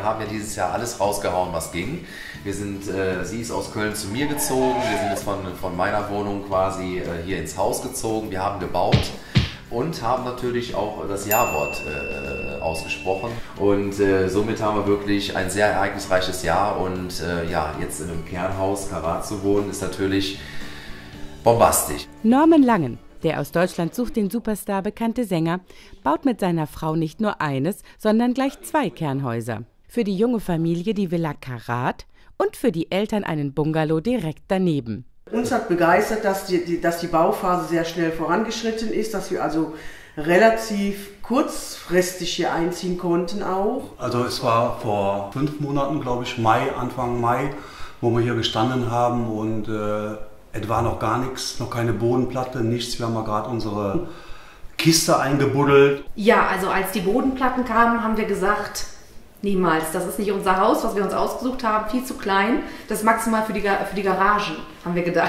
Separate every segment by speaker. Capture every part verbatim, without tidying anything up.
Speaker 1: haben ja dieses Jahr alles rausgehauen, was ging. Wir sind, äh, sie ist aus Köln zu mir gezogen, wir sind jetzt von, von meiner Wohnung quasi äh, hier ins Haus gezogen, wir haben gebaut und haben natürlich auch das Ja-Wort äh, ausgesprochen. Und äh, somit haben wir wirklich ein sehr ereignisreiches Jahr und äh, ja, jetzt in einem Kernhaus Karat zu wohnen, ist natürlich bombastisch.
Speaker 2: Norman Langen, der aus Deutschland sucht den Superstar bekannte Sänger, baut mit seiner Frau nicht nur eines, sondern gleich zwei Kernhäuser. Für die junge Familie die Villa Karat und für die Eltern einen Bungalow direkt daneben.
Speaker 3: Uns hat begeistert, dass die, dass die Bauphase sehr schnell vorangeschritten ist, dass wir also relativ kurzfristig hier einziehen konnten auch.
Speaker 4: Also es war vor fünf Monaten, glaube ich, Mai, Anfang Mai, wo wir hier gestanden haben und äh, es war noch gar nichts, noch keine Bodenplatte, nichts. Wir haben mal gerade unsere Kiste eingebuddelt.
Speaker 5: Ja, also als die Bodenplatten kamen, haben wir gesagt, niemals. Das ist nicht unser Haus, was wir uns ausgesucht haben, viel zu klein. Das ist maximal für die, für die Garagen, haben wir gedacht.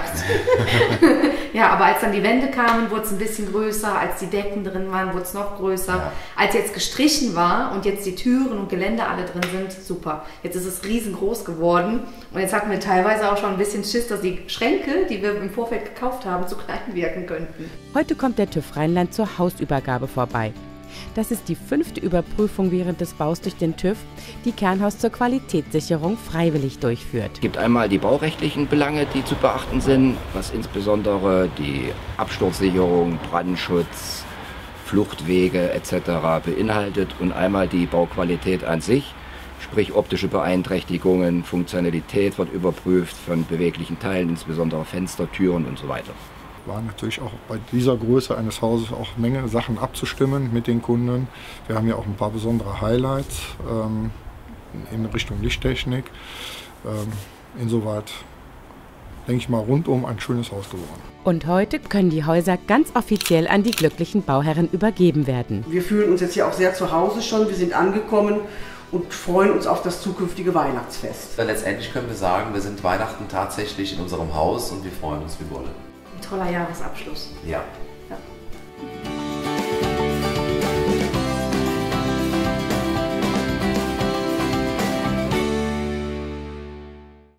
Speaker 5: Ja, aber als dann die Wände kamen, wurde es ein bisschen größer. Als die Decken drin waren, wurde es noch größer. Ja. Als jetzt gestrichen war und jetzt die Türen und Geländer alle drin sind, super. Jetzt ist es riesengroß geworden. Und jetzt hatten wir teilweise auch schon ein bisschen Schiss, dass die Schränke, die wir im Vorfeld gekauft haben, zu klein wirken könnten.
Speaker 2: Heute kommt der TÜV Rheinland zur Hausübergabe vorbei. Das ist die fünfte Überprüfung während des Baus durch den TÜV, die Kernhaus zur Qualitätssicherung freiwillig durchführt.
Speaker 6: Es gibt einmal die baurechtlichen Belange, die zu beachten sind, was insbesondere die Absturzsicherung, Brandschutz, Fluchtwege et cetera beinhaltet und einmal die Bauqualität an sich, sprich optische Beeinträchtigungen, Funktionalität wird überprüft von beweglichen Teilen, insbesondere Fenster, Türen und so weiter.
Speaker 7: War natürlich auch bei dieser Größe eines Hauses auch eine Menge Sachen abzustimmen mit den Kunden. Wir haben ja auch ein paar besondere Highlights ähm, in Richtung Lichttechnik. Ähm, insoweit denke ich mal rundum ein schönes Haus geworden.
Speaker 2: Und heute können die Häuser ganz offiziell an die glücklichen Bauherren übergeben werden.
Speaker 3: Wir fühlen uns jetzt hier auch sehr zu Hause schon, wir sind angekommen und freuen uns auf das zukünftige Weihnachtsfest.
Speaker 1: Letztendlich können wir sagen, wir sind Weihnachten tatsächlich in unserem Haus und wir freuen uns wie Wolle.
Speaker 5: Ein toller Jahresabschluss.
Speaker 1: Ja.
Speaker 5: Ja.